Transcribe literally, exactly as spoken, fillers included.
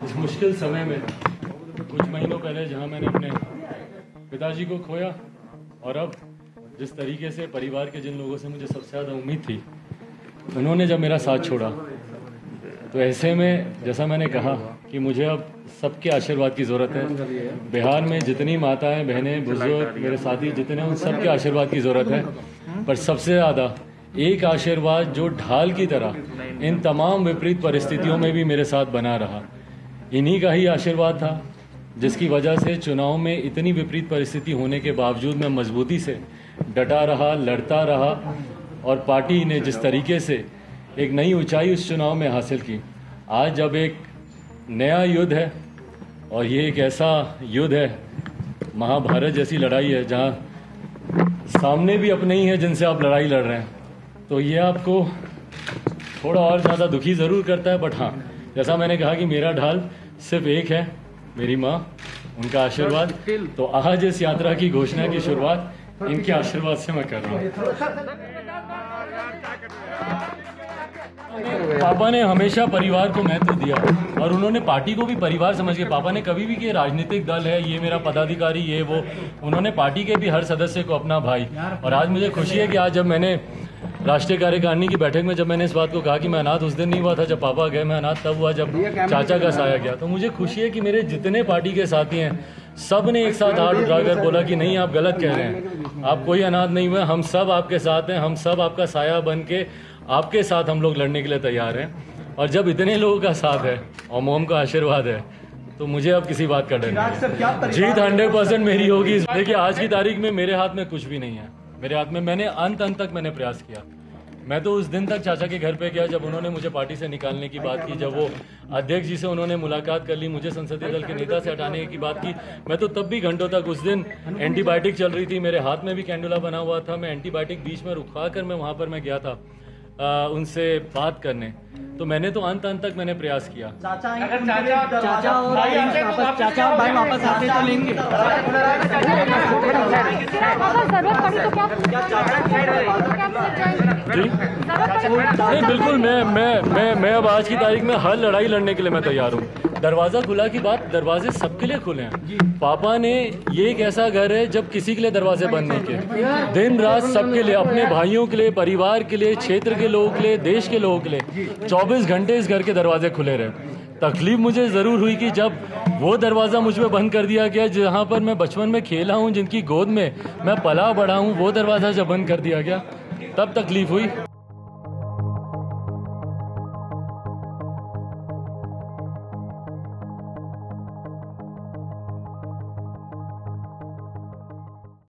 इस मुश्किल समय में कुछ महीनों पहले जहां मैंने अपने पिताजी को खोया और अब जिस तरीके से परिवार के जिन लोगों से मुझे सबसे ज़्यादा उम्मीद थी उन्होंने जब मेरा साथ छोड़ा, तो ऐसे में जैसा मैंने कहा कि मुझे अब सबके आशीर्वाद की ज़रूरत है। बिहार में जितनी माताएं, बहनें, बुजुर्ग, मेरे साथी जितने, उन सबके आशीर्वाद की ज़रूरत है। पर सबसे ज़्यादा एक आशीर्वाद जो ढाल की तरह इन तमाम विपरीत परिस्थितियों में भी मेरे साथ बना रहा, इन्हीं का ही आशीर्वाद था, जिसकी वजह से चुनाव में इतनी विपरीत परिस्थिति होने के बावजूद मैं मजबूती से डटा रहा, लड़ता रहा और पार्टी ने जिस तरीके से एक नई ऊंचाई उस चुनाव में हासिल की। आज जब एक नया युद्ध है और ये एक ऐसा युद्ध है, महाभारत जैसी लड़ाई है जहां सामने भी अपने ही हैं जिनसे आप लड़ाई लड़ रहे हैं, तो ये आपको थोड़ा और ज़्यादा दुखी ज़रूर करता है। बट हाँ, जैसा मैंने कहा कि मेरा ढाल सिर्फ एक है, मेरी माँ, उनका आशीर्वाद। तो आज इस यात्रा की घोषणा की शुरुआत इनके आशीर्वाद से मैं कर रहा हूँ। पापा ने हमेशा परिवार को महत्व दिया और उन्होंने पार्टी को भी परिवार समझ के, पापा ने कभी भी कि राजनीतिक दल है, ये मेरा पदाधिकारी, ये वो, उन्होंने पार्टी के भी हर सदस्य को अपना भाई। और आज मुझे खुशी है कि आज जब मैंने राष्ट्रीय कार्यकारिणी की बैठक में जब मैंने इस बात को कहा कि मैं अनाथ उस दिन नहीं हुआ था जब पापा गए, मैं अनाथ तब हुआ जब चाचा का साया गया, तो मुझे खुशी है कि मेरे जितने पार्टी के साथी हैं सब ने एक साथ हाथ उठाकर बोला कि नहीं, आप गलत कह रहे हैं, आप कोई अनाथ नहीं हुए, हम सब आपके साथ हैं, हम सब आपका साया बन के आपके साथ हम लोग लड़ने के लिए तैयार हैं। और जब इतने लोगों का साथ है और मोम का आशीर्वाद है, तो मुझे अब किसी बात का डर नहीं है। जीत हंड्रेड परसेंट मेरी होगी। देखिए, आज की तारीख में मेरे हाथ में कुछ भी नहीं है। मेरे हाथ में, मैंने अंत अंत तक मैंने प्रयास किया। मैं तो उस दिन तक चाचा के घर पे गया जब उन्होंने मुझे पार्टी से निकालने की बात की, जब वो अध्यक्ष जी से उन्होंने मुलाकात कर ली, मुझे संसदीय दल के नेता से हटाने की बात की। मैं तो तब भी घंटों तक, उस दिन एंटीबायोटिक चल रही थी, मेरे हाथ में भी कैंडुला बना हुआ था, मैं एंटीबायोटिक बीच में रुकवा कर मैं वहाँ पर मैं गया था आ, उनसे बात करने। तो मैंने तो अंत अंत तक मैंने प्रयास किया। चाचा चाचा चाचा और भाई वापस चाचा और भाई वापस आते तो लेंगे। जी नहीं, बिल्कुल, मैं मैं मैं मैं अब आज की तारीख में हर लड़ाई लड़ने के लिए मैं तैयार हूँ। दरवाज़ा खुला की बात, दरवाजे सबके लिए खुले हैं। पापा ने, ये एक ऐसा घर है जब किसी के लिए दरवाजे बंद नहीं किए, दिन रात सबके लिए, अपने भाइयों के लिए, परिवार के लिए, क्षेत्र के लोगों के लिए, देश के लोगों के लिए चौबीस घंटे इस घर के दरवाजे खुले रहे। तकलीफ मुझे ज़रूर हुई कि जब वो दरवाज़ा मुझ पर बंद कर दिया गया जहाँ पर मैं बचपन में खेला हूँ, जिनकी गोद में मैं पला बढ़ा हूँ, वो दरवाज़ा जब बंद कर दिया गया तब तकलीफ हुई।